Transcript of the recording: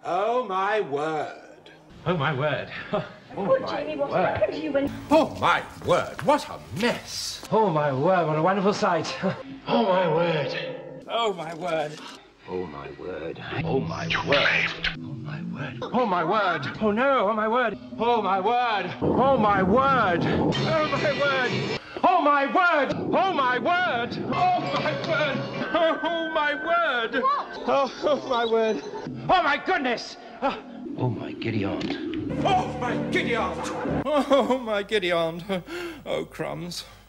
Oh, my word. Oh, my word. Oh, Jamie, what happened to you when... Oh, my word, what a mess. Oh, my word, what a wonderful sight. Oh, my word. Oh, my word. Oh, my word. Oh, my word. Oh, my word. Oh, my word. Oh, no. Oh, my word. Oh, my word. Oh, my word. Oh, my word. Oh, my word. Oh, my word. Oh, my word. Oh, my word. What? Oh, my word. Oh, my goodness. Oh, my giddy aunt. Oh, my giddy aunt. Oh, my giddy aunt. Oh, crumbs.